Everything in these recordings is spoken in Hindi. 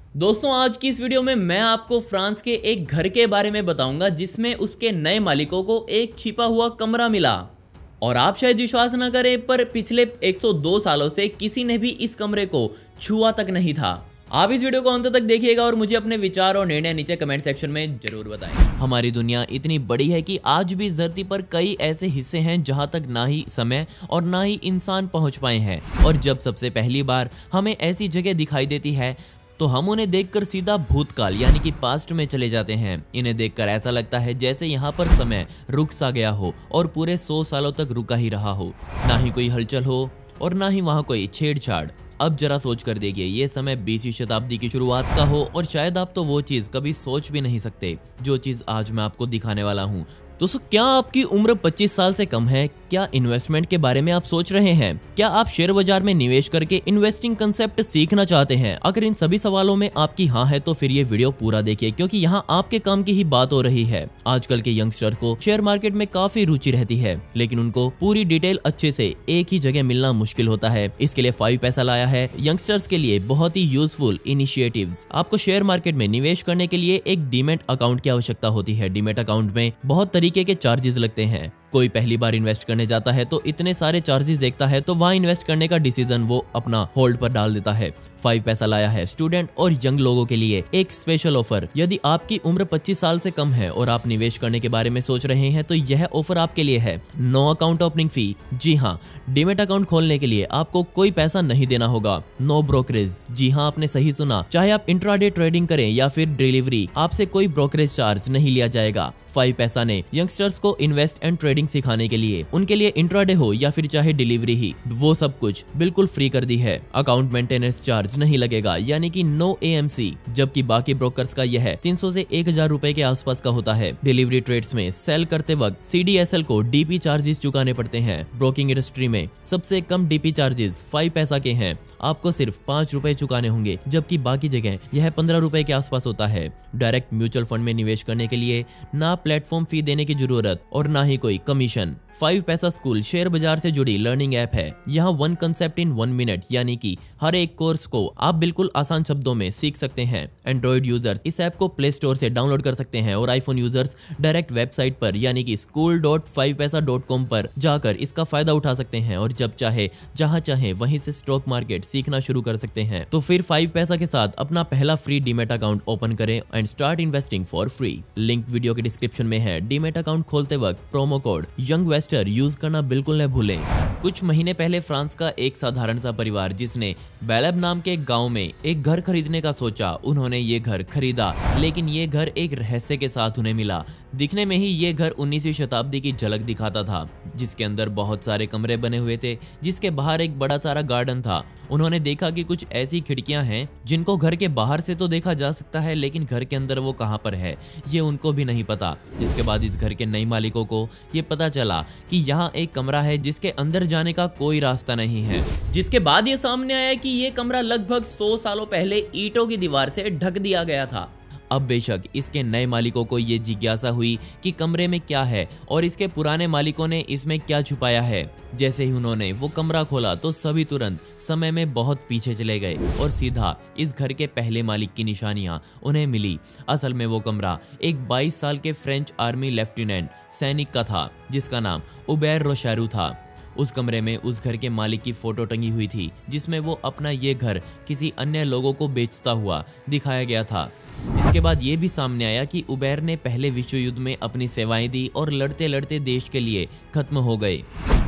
दोस्तों आज की इस वीडियो में मैं आपको फ्रांस के एक घर के बारे में बताऊंगा जिसमें उसके नए मालिकों को एक छिपा हुआ कमरा मिला। और आप शायद विश्वास न करें पर पिछले 102 सालों से किसी ने भी इस कमरे को छुआ तक नहीं था। आप इस वीडियो को अंत तक देखिएगा और मुझे अपने विचार और निर्णय नीचे कमेंट सेक्शन में जरूर बताएं। हमारी दुनिया इतनी बड़ी है कि आज भी धरती पर कई ऐसे हिस्से हैं जहां तक ना ही समय और ना ही इंसान पहुंच पाए हैं। और जब सबसे पहली बार हमें ऐसी जगह दिखाई देती है तो हम उन्हें देखकर सीधा भूतकाल यानी कि पास्ट में चले जाते हैं। इन्हें देखकर ऐसा लगता है जैसे यहाँ पर समय रुक सा गया हो और पूरे 100 सालों तक रुका ही रहा हो, ना ही कोई हलचल हो और ना ही वहाँ कोई छेड़छाड़। अब जरा सोच कर देखिए, ये समय 20वीं शताब्दी की शुरुआत का हो और शायद आप तो वो चीज़ कभी सोच भी नहीं सकते जो चीज़ आज मैं आपको दिखाने वाला हूँ। दोस्तों, क्या आपकी उम्र 25 साल से कम है? क्या इन्वेस्टमेंट के बारे में आप सोच रहे हैं? क्या आप शेयर बाजार में निवेश करके इन्वेस्टिंग कंसेप्ट सीखना चाहते हैं? अगर इन सभी सवालों में आपकी हाँ है तो फिर ये वीडियो पूरा देखिए, क्योंकि यहाँ आपके काम की ही बात हो रही है। आजकल के यंगस्टर को शेयर मार्केट में काफी रुचि रहती है, लेकिन उनको पूरी डिटेल अच्छे से एक ही जगह मिलना मुश्किल होता है। इसके लिए 5 पैसा लाया है यंगस्टर्स के लिए बहुत ही यूजफुल इनिशिएटिव्स। आपको शेयर मार्केट में निवेश करने के लिए एक डीमैट अकाउंट की आवश्यकता होती है। डीमैट अकाउंट में बहुत तरीके के चार्जेस लगते हैं। कोई पहली बार इन्वेस्ट करने जाता है तो इतने सारे चार्जेस देखता है तो वहां इन्वेस्ट करने का डिसीजन वो अपना होल्ड पर डाल देता है। 5 पैसा लाया है स्टूडेंट और यंग लोगों के लिए एक स्पेशल ऑफर। यदि आपकी उम्र 25 साल से कम है और आप निवेश करने के बारे में सोच रहे हैं तो यह ऑफर आपके लिए है। No account opening fee. जी हाँ, डीमैट अकाउंट खोलने के लिए आपको कोई पैसा नहीं देना होगा। No brokerage. जी हाँ, आपने सही सुना। चाहे आप इंट्राडे ट्रेडिंग करें या फिर डिलीवरी, आपसे कोई ब्रोकरेज चार्ज नहीं लिया जाएगा। 5 पैसा ने यंगस्टर्स को इन्वेस्ट एंड ट्रेडिंग सिखाने के लिए उनके लिए इंट्राडे हो या फिर चाहे डिलीवरी ही, वो सब कुछ बिल्कुल फ्री कर दी है। अकाउंट मेंटेनेंस चार्ज नहीं लगेगा, यानी कि नो एएमसी, जबकि बाकी ब्रोकर्स का यह 300 से 1000 रुपए के आसपास का होता है। डिलीवरी ट्रेड्स में सेल करते वक्त सीडीएसएल को डीपी चार्जेस चुकाने पड़ते हैं। ब्रोकिंग इंडस्ट्री में सबसे कम डीपी चार्जेस 5 पैसा के हैं। आपको सिर्फ 5 रुपए चुकाने होंगे, जबकि बाकी जगह यह 15 रुपए के आसपास होता है। डायरेक्ट म्यूचुअल फंड में निवेश करने के लिए ना प्लेटफॉर्म फी देने की जरूरत और ना ही कोई कमीशन। 5 पैसा स्कूल शेयर बाजार से जुड़ी लर्निंग ऐप है। यहाँ 1 कंसेप्ट इन 1 मिनट, यानी कि हर एक कोर्स को आप बिल्कुल आसान शब्दों में सीख सकते हैं। एंड्रॉइड यूजर्स इस ऐप को प्ले स्टोर से डाउनलोड कर सकते हैं और आईफोन यूजर्स डायरेक्ट वेबसाइट पर यानी कि school.5paisa.com पर जाकर इसका फायदा उठा सकते हैं और जब चाहे जहां चाहे वहीं से स्टॉक मार्केट सीखना शुरू कर सकते हैं। तो फिर 5 पैसा के साथ अपना पहला फ्री डीमैट अकाउंट ओपन करें and start investing for free. Link video के डिस्क्रिप्शन में है। डीमैट अकाउंट खोलते वक्त प्रोमो कोड यंगवेस्टर यूज करना बिल्कुल न भूलें। कुछ महीने पहले फ्रांस का एक साधारण सा परिवार जिसने बेलेब नाम के गांव में एक घर खरीदने का सोचा, उन्होंने ये घर खरीदा, लेकिन ये घर एक रहस्य के साथ उन्हें मिला। दिखने में ही ये घर 19वीं शताब्दी की झलक दिखाता था, जिसके अंदर बहुत सारे कमरे बने हुए थे, जिसके बाहर एक बड़ा सारा गार्डन था। उन्होंने देखा कि कुछ ऐसी खिड़कियां हैं जिनको घर के बाहर से तो देखा जा सकता है, लेकिन घर के अंदर वो कहां पर है ये उनको भी नहीं पता। जिसके बाद इस घर के नए मालिकों को ये पता चला कि यहाँ एक कमरा है जिसके अंदर जाने का कोई रास्ता नहीं है। जिसके बाद ये सामने आया कि ये कमरा लगभग 100 सालों पहले ईंटों की दीवार से ढक दिया गया था। अब बेशक इसके नए मालिकों को ये जिज्ञासा हुई कि कमरे में क्या है और इसके पुराने मालिकों ने इसमें क्या छुपाया है। जैसे ही उन्होंने वो कमरा खोला तो सभी तुरंत समय में बहुत पीछे चले गए और सीधा इस घर के पहले मालिक की निशानियां उन्हें मिली। असल में वो कमरा एक 22 साल के फ्रेंच आर्मी लेफ्टिनेंट सैनिक का था, जिसका नाम उबैर रोशैरू था। उस कमरे में उस घर के मालिक की फोटो टंगी हुई थी, जिसमें वो अपना ये घर किसी अन्य लोगों को बेचता हुआ दिखाया गया था। जिसके बाद ये भी सामने आया कि उबैर ने पहले विश्व युद्ध में अपनी सेवाएं दी और लड़ते लड़ते देश के लिए खत्म हो गए।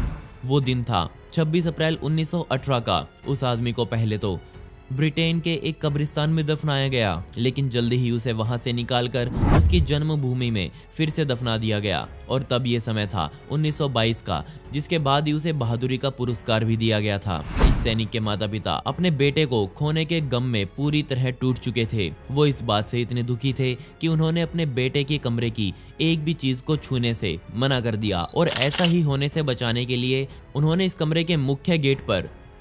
वो दिन था 26 अप्रैल 1918 का। उस आदमी को पहले तो ब्रिटेन के एक कब्रिस्तान में दफनाया गया, लेकिन जल्दी ही उसे वहां से निकालकर उसकी जन्मभूमि में फिर से दफना दिया गया। और तब ये समय था 1922 का, जिसके बाद ही उसे बहादुरी का पुरस्कार भी दिया गया था। इस सैनिक के माता पिता अपने बेटे को खोने के गम में पूरी तरह टूट चुके थे। वो इस बात से इतने दुखी थे कि उन्होंने अपने बेटे के कमरे की एक भी चीज को छूने से मना कर दिया और ऐसा ही होने से बचाने के लिए उन्होंने इस कमरे के मुख्य गेट पर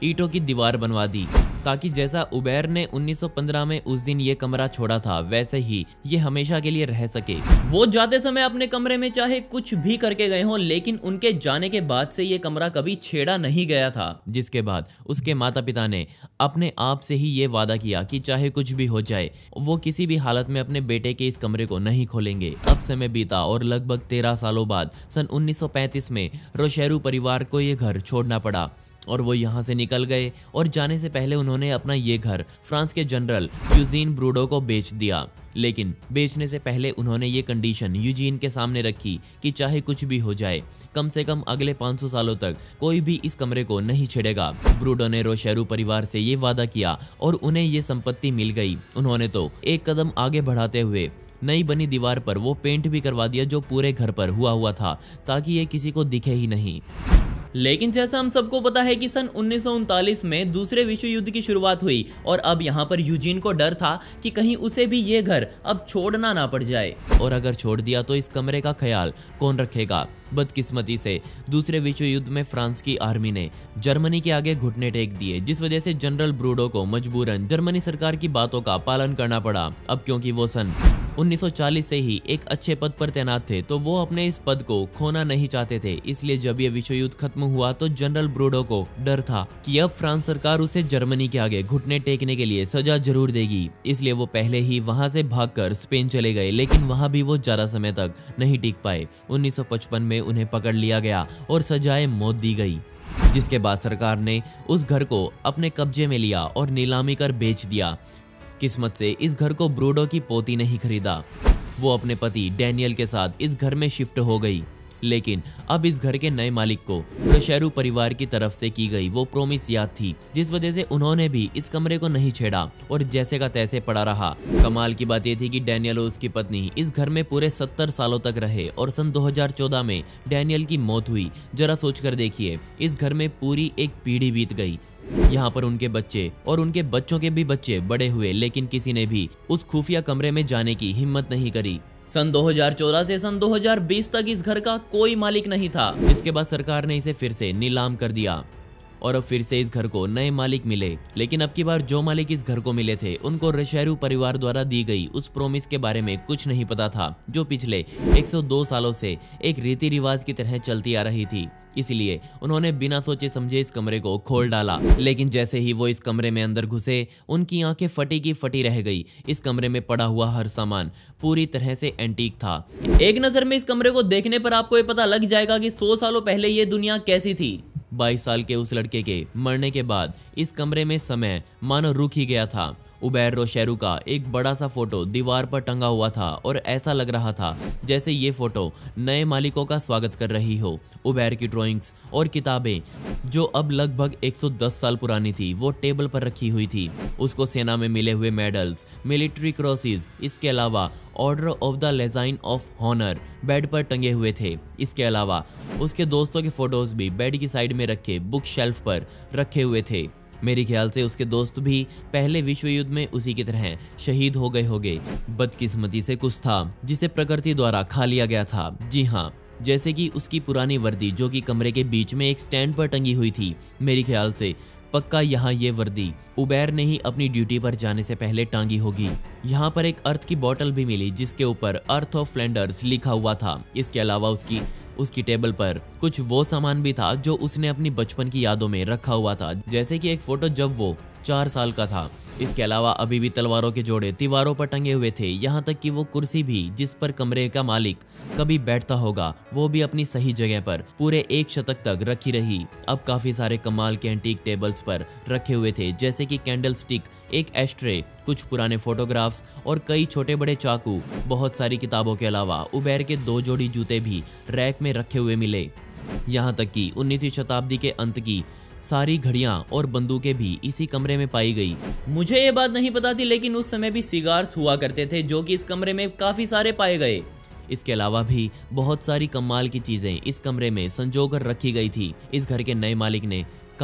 ईंटों की दीवार बनवा दी, ताकि जैसा उबैर ने 1915 में उस दिन ये कमरा छोड़ा था वैसे ही ये हमेशा के लिए रह सके। वो जाते समय अपने कमरे में चाहे कुछ भी करके गए हों, लेकिन उनके जाने के बाद से ये कमरा कभी छेड़ा नहीं गया था। जिसके बाद उसके माता पिता ने अपने आप से ही ये वादा किया कि चाहे कुछ भी हो जाए वो किसी भी हालत में अपने बेटे के इस कमरे को नहीं खोलेंगे। अब समय बीता और लगभग 13 सालों बाद सन 1935 में रोशेरू परिवार को ये घर छोड़ना पड़ा और वो यहाँ से निकल गए। और जाने से पहले उन्होंने अपना ये घर फ्रांस के जनरल यूजीन ब्रूडो को बेच दिया। लेकिन बेचने से पहले उन्होंने ये कंडीशन यूजीन के सामने रखी कि चाहे कुछ भी हो जाए, कम से कम अगले 500 सालों तक कोई भी इस कमरे को नहीं छेड़ेगा। ब्रूडो ने रोशेरू परिवार से ये वादा किया और उन्हें ये संपत्ति मिल गई। उन्होंने तो एक कदम आगे बढ़ाते हुए नई बनी दीवार पर वो पेंट भी करवा दिया जो पूरे घर पर हुआ था, ताकि ये किसी को दिखे ही नहीं। लेकिन जैसा हम सबको पता है कि सन 1939 में दूसरे विश्व युद्ध की शुरुआत हुई और अब यहाँ पर यूजीन को डर था कि कहीं उसे भी ये घर अब छोड़ना ना पड़ जाए, और अगर छोड़ दिया तो इस कमरे का ख्याल कौन रखेगा। बदकिस्मती से दूसरे विश्व युद्ध में फ्रांस की आर्मी ने जर्मनी के आगे घुटने टेक दिए, जिस वजह से जनरल ब्रूडो को मजबूरन जर्मनी सरकार की बातों का पालन करना पड़ा। अब क्योंकि वो सन 1940 से ही एक अच्छे पद पर तैनात थे तो वो अपने इस पद को खोना नहीं चाहते थे। इसलिए जब ये विश्व युद्ध खत्म हुआ तो जनरल ब्रूडो को डर था कि अब फ्रांस सरकार उसे जर्मनी के आगे घुटने टेकने के लिए सजा जरूर देगी। इसलिए वो पहले ही वहां से भागकर स्पेन चले गए, लेकिन वहां भी वो ज्यादा समय तक नहीं टिक पाए। 1955 में उन्हें पकड़ लिया गया और सजाए मौत दी गई, जिसके बाद सरकार ने उस घर को अपने कब्जे में लिया और नीलामी कर बेच दिया। किस्मत से इस घर को ब्रूडो की पोती नहीं खरीदा, वो अपने पति डैनियल के साथ इस घर में शिफ्ट हो गई। लेकिन अब इस घर के नए मालिक को रोशेरू परिवार की तरफ से की गई वो प्रॉमिस याद थी, जिस वजह से उन्होंने भी इस कमरे को नहीं छेड़ा और जैसे का तैसे पड़ा रहा। कमाल की बात यह थी कि डैनियल और उसकी पत्नी इस घर में पूरे 70 सालों तक रहे और सन 2014 में डैनियल की मौत हुई। जरा सोचकर देखिए, इस घर में पूरी एक पीढ़ी बीत गई। यहाँ पर उनके बच्चे और उनके बच्चों के भी बच्चे बड़े हुए, लेकिन किसी ने भी उस खुफिया कमरे में जाने की हिम्मत नहीं करी। सन 2014 से सन 2020 तक इस घर का कोई मालिक नहीं था। इसके बाद सरकार ने इसे फिर से नीलाम कर दिया और अब फिर से इस घर को नए मालिक मिले। लेकिन अब की बार जो मालिक इस घर को मिले थे उनको रोशेरू परिवार द्वारा दी गई उस प्रॉमिस के बारे में कुछ नहीं पता था, जो पिछले 102 सालों से एक रीति रिवाज की तरह चलती आ रही थी। इसलिए उन्होंने बिना सोचे समझे इस कमरे को खोल डाला। लेकिन जैसे ही वो इस कमरे में अंदर घुसे, उनकी आंखें फटी की फटी रह गई। इस कमरे में पड़ा हुआ हर सामान पूरी तरह से एंटीक था। एक नजर में इस कमरे को देखने पर आपको ये पता लग जाएगा कि 100 सालों पहले ये दुनिया कैसी थी। 22 साल के उस लड़के के मरने के बाद इस कमरे में समय मानो रुक ही गया था। उबैर रोशेरू का एक बड़ा सा फोटो दीवार पर टंगा हुआ था और ऐसा लग रहा था जैसे ये फोटो नए मालिकों का स्वागत कर रही हो। उबैर की ड्राइंग्स और किताबें जो अब लगभग 110 साल पुरानी थी वो टेबल पर रखी हुई थी। उसको सेना में मिले हुए मेडल्स, मिलिट्री क्रॉसेस, इसके अलावा order of the legion of honour bed पर टंगे हुए थे। इसके अलावा उसके दोस्तों के फोटोज भी बेड की साइड में रखे बुक शेल्फ पर रखे हुए थे। मेरे ख्याल से उसके दोस्त भी पहले विश्व युद्ध में उसी की तरह शहीद हो गए होंगे। बदकिस्मती से कुछ था जिसे प्रकृति द्वारा खा लिया गया था। जी हाँ, जैसे कि उसकी पुरानी वर्दी जो कि कमरे के बीच में एक स्टैंड पर टंगी हुई थी। मेरे ख्याल से पक्का यहाँ ये वर्दी उबैर ने ही अपनी ड्यूटी पर जाने से पहले टांगी होगी। यहाँ पर एक अर्थ की बोतल भी मिली जिसके ऊपर अर्थ ऑफ फ्लैंडर्स लिखा हुआ था। इसके अलावा उसकी टेबल पर कुछ वो सामान भी था जो उसने अपनी बचपन की यादों में रखा हुआ था, जैसे कि एक फोटो जब वो 4 साल का था। इसके अलावा अभी भी तलवारों के जोड़े दीवारों पर टंगे हुए थे। यहाँ तक कि वो कुर्सी भी जिस पर कमरे का मालिक कभी बैठता होगा वो भी अपनी सही जगह पर पूरे 1 शतक तक रखी रही। अब काफी सारे कमाल के एंटीक टेबल्स पर रखे हुए थे, जैसे कि कैंडल स्टिक, एक एस्ट्रे, कुछ पुराने फोटोग्राफ्स और कई छोटे बड़े चाकू। बहुत सारी किताबों के अलावा उबैर के 2 जोड़ी जूते भी रैक में रखे हुए मिले। यहाँ तक कि 19वीं शताब्दी के अंत की सारी घड़ियां और बंदूकें भी इसी कमरे में पाई गई। मुझे ये बात नहीं पता थी, लेकिन उस समय भी सिगार्स हुआ करते थे जो कि इस कमरे में काफी सारे पाए गए। इसके अलावा भी बहुत सारी कमाल की चीजें इस कमरे में संजो कर रखी गई थी। इस घर के नए मालिक ने कहा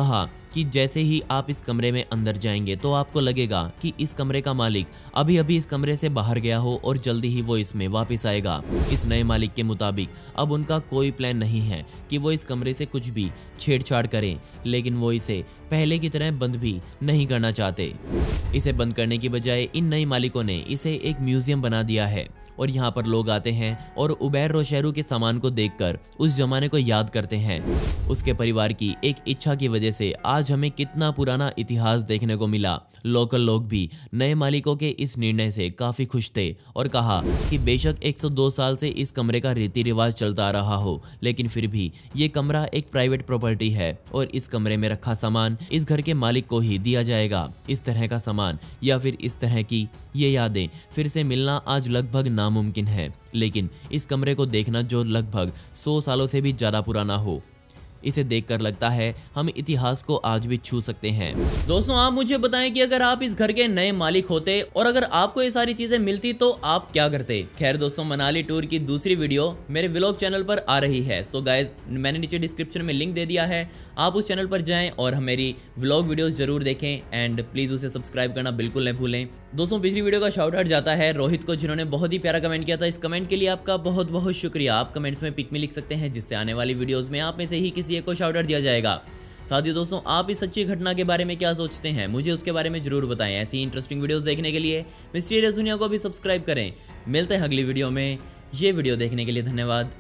कि जैसे ही आप इस कमरे में अंदर जाएंगे तो आपको लगेगा कि इस कमरे का मालिक अभी अभी इस कमरे से बाहर गया हो और जल्दी ही वो इसमें वापस आएगा। इस नए मालिक के मुताबिक अब उनका कोई प्लान नहीं है कि वो इस कमरे से कुछ भी छेड़छाड़ करें, लेकिन वो इसे पहले की तरह बंद भी नहीं करना चाहते। इसे बंद करने की बजाय इन नए मालिकों ने इसे एक म्यूजियम बना दिया है और यहाँ पर लोग आते हैं और उबैर रोशेरू के सामान को देखकर उस जमाने को याद करते हैं। उसके परिवार की एक इच्छा की वजह से आज हमें कितना पुराना इतिहास देखने को मिला। लोकल लोग भी नए मालिकों के इस निर्णय से काफी खुश थे और कहा कि बेशक 102 साल से इस कमरे का रीति रिवाज चलता आ रहा हो, लेकिन फिर भी ये कमरा एक प्राइवेट प्रॉपर्टी है और इस कमरे में रखा सामान इस घर के मालिक को ही दिया जाएगा। इस तरह का सामान या फिर इस तरह की ये यादें फिर से मिलना आज लगभग नामुमकिन है, लेकिन इस कमरे को देखना जो लगभग 100 सालों से भी ज्यादा पुराना हो, इसे देखकर लगता है हम इतिहास को आज भी छू सकते हैं। दोस्तों आप मुझे बताएं कि अगर आप इस घर के नए मालिक होते और अगर आपको ये सारी चीजें मिलती तो आप क्या करते। खैर दोस्तों, मनाली टूर की दूसरी वीडियो मेरे व्लॉग चैनल पर आ रही है। सो गाइज, मैंने नीचे डिस्क्रिप्शन में लिंक दे दिया है, आप उस चैनल पर जाएं और मेरी व्लॉग वीडियोस जरूर देखें एंड प्लीज उसे सब्सक्राइब करना बिल्कुल नहीं भूलें। दोस्तों पिछली वीडियो का शाउट आउट जाता है रोहित को, जिन्होंने बहुत ही प्यारा कमेंट किया था। इस कमेंट के लिए आपका बहुत बहुत शुक्रिया। आप कमेंट्स में पिक में लिख सकते हैं, जिससे आने वाली वीडियोस में आप में से ही किसी एक को शाउट आउट दिया जाएगा। साथ ही दोस्तों, आप इस सच्ची घटना के बारे में क्या सोचते हैं, मुझे उसके बारे में जरूर बताएं। ऐसी इंटरेस्टिंग वीडियोस देखने के लिए मिस्टीरियस दुनिया को भी सब्सक्राइब करें। मिलते हैं अगली वीडियो में। ये वीडियो देखने के लिए धन्यवाद।